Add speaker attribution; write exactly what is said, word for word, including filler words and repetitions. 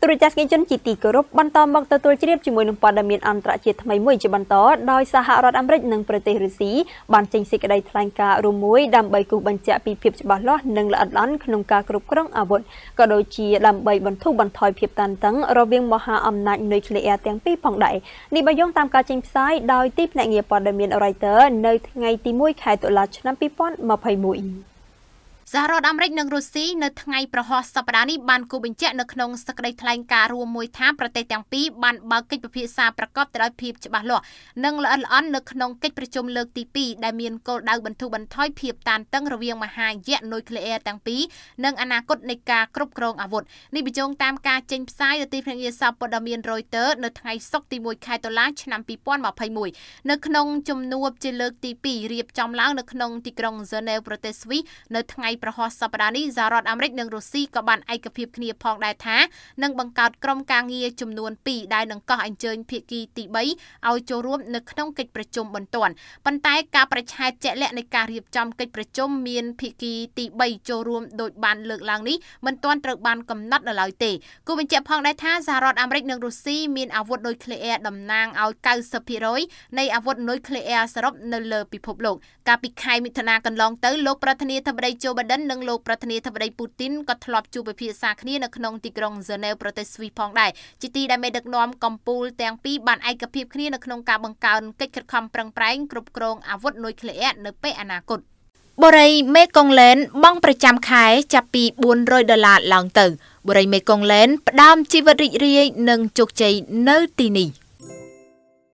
Speaker 1: ទូរទស្សនិកជនជាទីគោរពបន្តមកទទួលជ្រាបជាមួយនឹងព័ត៌មានអន្តរជាតិថ្មីមួយជាបន្តដោយសហរដ្ឋអាមេរិកនិងប្រទេសរុស្ស៊ីបានចេញសេចក្តីថ្លែងការណ៍រួមមួយដើម្បីគូសបញ្ជាក់ពីភាពច្បាស់លាស់និងល្អិតល្អន់ក្នុងការគ្រប់គ្រងអាវុធក៏ដូចជាដើម្បីបន្ធូរបន្ថយភាពតានតឹងរវាងមហាអំណាចនុយក្លេអ៊ែរទាំងពីរផងដែរនេះបើយោងតាមការចេញផ្សាយដោយទីភ្នាក់ងារព័ត៌មាន Reuters នៅថ្ងៃទីមួយខែតុលាឆ្នាំពីរពាន់ម្ភៃមួយសហរដ្ឋអាមេរិកនិងរុស្ស៊ីនៅថ្ងៃប្រហោះសប្តាហ៍នេះបានគូបញ្ជាក់នៅក្នុងសេចក្តីថ្លែងការណ៍រួមមួយថាប្រទេសទាំងពីរបានបើកកិច្ចពិភាក្សាប្រកបដោយភាពច្បាស់លាស់និងល្អិតល្អន់នៅក្នុងកិច្ចប្រជុំលើកទីពីរដែលមានគោលដៅបន្ធូរបន្ថយភាពតានតឹងរវាងមហាយៈនុយក្លេអ៊ែរទាំងពីរនិងអនាគតនៃការគ្រប់គ្រងអាវុធនេះបញ្ជាក់តាមការចេញផ្សាយទៅទីភ្នាក់ងារសារព័ត៌មាន Reuters នៅថ្ងៃសុក្រទីមួយខែតុលាឆ្នាំពីរពាន់ម្ភៃមួយនៅក្នុងជំនួបជាលើកទីពីររៀបចំឡើងនៅក្នុងទីក្រុង Geneva ប្រទេសស្វីសនៅថ្ងៃប្រហោះសប្តាហ៍នេះសហរដ្ឋអាមេរិកនិងរុស្ស៊ីក៏បានឯកភាពគ្នាផងដែរថានឹងបង្កើតក្រុមការងារចំនួនពីរដែលនឹងកោះអញ្ជើញភាគីទីបីឲ្យចូលរួមនៅក្នុងកិច្ចប្រជុំបន្ទាន់ប៉ុន្តែការប្រឆាំងជាក់លាក់នៃការរៀបចំកិច្ចប្រជុំមានភាគីទីបីចូលរួមដោយបានលើកឡើងនេះមិនទាន់ត្រូវបានកំណត់នៅឡើយទេគូបញ្ជាក់ផងដែរថាសហរដ្ឋអាមេរិកនិងរុស្ស៊ីមានអាវុធនុយក្លេអ៊ែរតំណាងឲ្យកៅសិបភាគរយនៃអាវុធនុយក្លេអ៊ែរសរុបនៅលើពិភពលោកកាលពីខែមិថុនាកន្លងទៅលោកប្រធានាធិបតីโจ Biden និងលោកប្រធានាធិបតីពូទីនក៏ធ្លាប់ជួបពិភាក្សាគ្នានៅក្នុងទីក្រុង Geneva ប្រទេសស្វីសផងដែរជាទីដែលមេដឹកនាំកំពូលទាំងពីរបានឯកភាពគ្នានៅក្នុងការបង្កើនកិច្ចខិតខំប្រឹងប្រែងគ្រប់គ្រងអាវុធនុយក្លេអ៊ែរនៅពេលអនាគតបូរីមេកុងឡែនបង់ប្រចាំខែចាប់ពីបួនរយដុល្លារឡើងទៅបូរីមេកុងឡែនផ្ដើមជីវិតរីករាយនិងជោគជ័យនៅទីនេះ